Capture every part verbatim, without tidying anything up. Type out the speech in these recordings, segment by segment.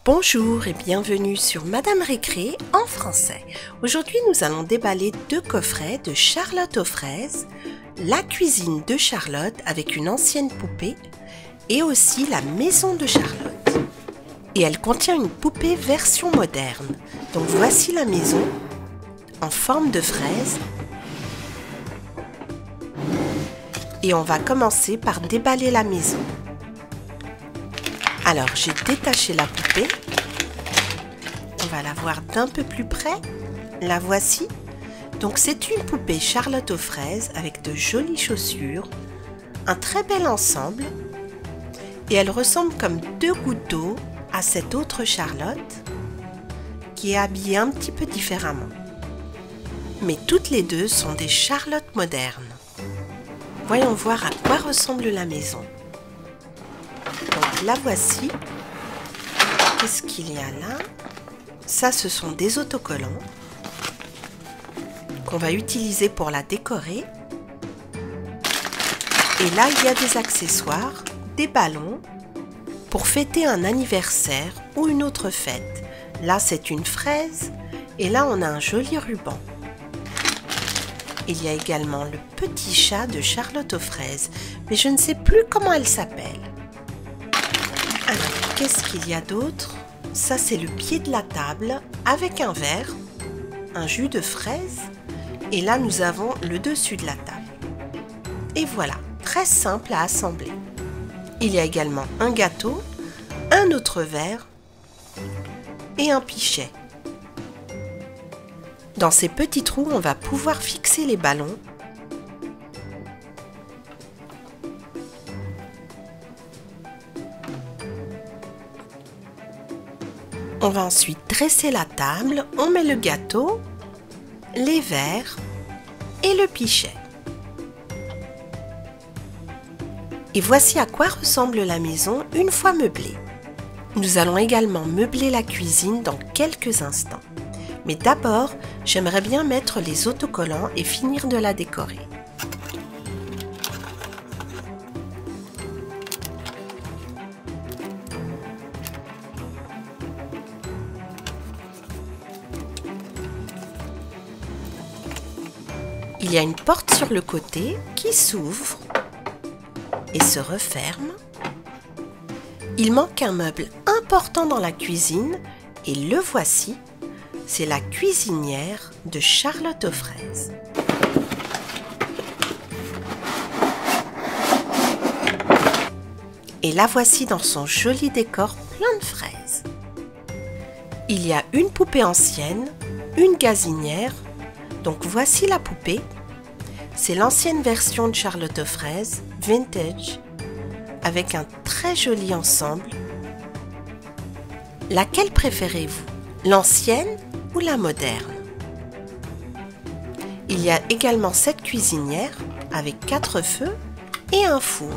Bonjour et bienvenue sur Madame Récré en français. Aujourd'hui, nous allons déballer deux coffrets de Charlotte aux fraises, la cuisine de Charlotte avec une ancienne poupée et aussi la maison de Charlotte. Et elle contient une poupée version moderne. Donc voici la maison en forme de fraise. Et on va commencer par déballer la maison. Alors, j'ai détaché la poupée. On va la voir d'un peu plus près. La voici. Donc, c'est une poupée Charlotte aux fraises avec de jolies chaussures, un très bel ensemble. Et elle ressemble comme deux gouttes d'eau à cette autre Charlotte qui est habillée un petit peu différemment. Mais toutes les deux sont des Charlottes modernes. Voyons voir à quoi ressemble la maison. Donc la voici. Qu'est-ce qu'il y a là? Ça, ce sont des autocollants qu'on va utiliser pour la décorer. Et là, il y a des accessoires, des ballons pour fêter un anniversaire ou une autre fête. Là, c'est une fraise et là, on a un joli ruban. Il y a également le petit chat de Charlotte aux fraises, mais je ne sais plus comment elle s'appelle. Alors, qu'est-ce qu'il y a d'autre? Ça, c'est le pied de la table avec un verre, un jus de fraise. Et là, nous avons le dessus de la table. Et voilà, très simple à assembler. Il y a également un gâteau, un autre verre et un pichet. Dans ces petits trous, on va pouvoir fixer les ballons. On va ensuite dresser la table, on met le gâteau, les verres et le pichet. Et voici à quoi ressemble la maison une fois meublée. Nous allons également meubler la cuisine dans quelques instants. Mais d'abord, j'aimerais bien mettre les autocollants et finir de la décorer. Il y a une porte sur le côté qui s'ouvre et se referme. Il manque un meuble important dans la cuisine et le voici. C'est la cuisinière de Charlotte aux fraises. Et la voici dans son joli décor plein de fraises. Il y a une poupée ancienne, une gazinière. Donc voici la poupée. C'est l'ancienne version de Charlotte aux fraises, vintage, avec un très joli ensemble. Laquelle préférez-vous? L'ancienne ou la moderne? Il y a également cette cuisinière avec quatre feux et un four.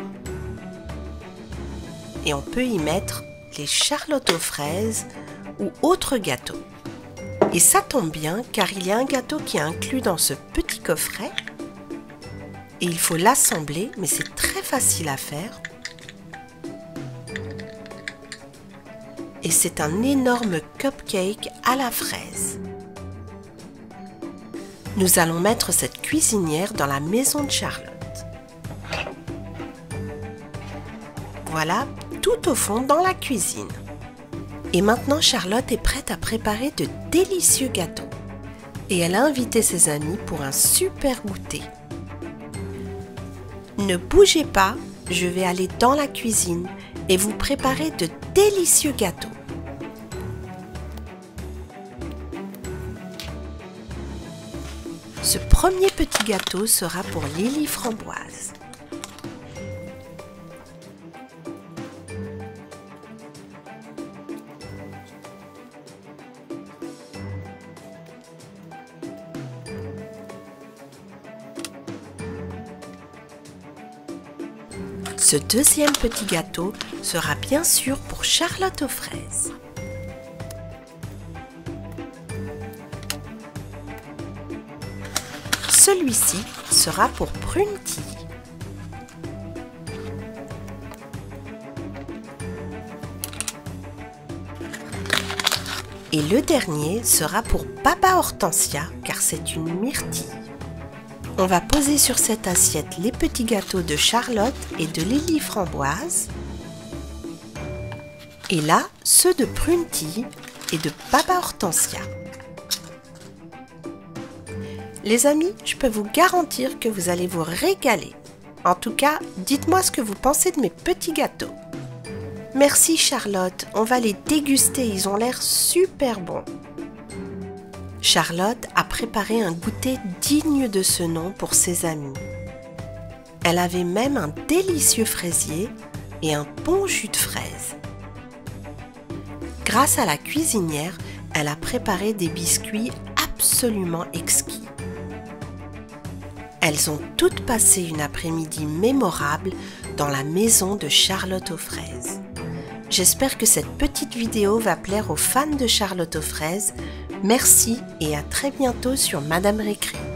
Et on peut y mettre les Charlotte aux fraises ou autres gâteaux. Et ça tombe bien car il y a un gâteau qui est inclus dans ce petit coffret. Et il faut l'assembler, mais c'est très facile à faire. Et c'est un énorme cupcake à la fraise. Nous allons mettre cette cuisinière dans la maison de Charlotte. Voilà, tout au fond dans la cuisine. Et maintenant, Charlotte est prête à préparer de délicieux gâteaux. Et elle a invité ses amis pour un super goûter. Ne bougez pas, je vais aller dans la cuisine et vous préparer de délicieux gâteaux. Ce premier petit gâteau sera pour Lily Framboise. Ce deuxième petit gâteau sera bien sûr pour Charlotte aux fraises. Celui-ci sera pour Brunty. Et le dernier sera pour Papa Hortensia, car c'est une myrtille. On va poser sur cette assiette les petits gâteaux de Charlotte et de Lily Framboise. Et là, ceux de Prunty et de Papa Hortensia. Les amis, je peux vous garantir que vous allez vous régaler. En tout cas, dites-moi ce que vous pensez de mes petits gâteaux. Merci Charlotte, on va les déguster, ils ont l'air super bons. Charlotte a préparé un goûter digne de ce nom pour ses amis. Elle avait même un délicieux fraisier et un bon jus de fraise. Grâce à la cuisinière, elle a préparé des biscuits absolument exquis. Elles ont toutes passé une après-midi mémorable dans la maison de Charlotte aux fraises. J'espère que cette petite vidéo va plaire aux fans de Charlotte aux fraises. Merci et à très bientôt sur Madame Récré.